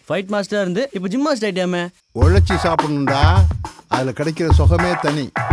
Fight மாஸ்டரா இருந்து இப்போ gym master ஆயிட்டியாமே. உழைச்சி சாப்பிடணும்டா, அதுல கிடைக்கிற சுகமே தனி.